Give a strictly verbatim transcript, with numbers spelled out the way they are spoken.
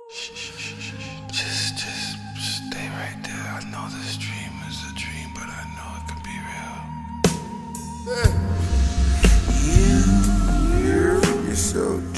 Just, just stay right there. I know this dream is a dream, but I know it can be real. You, you're so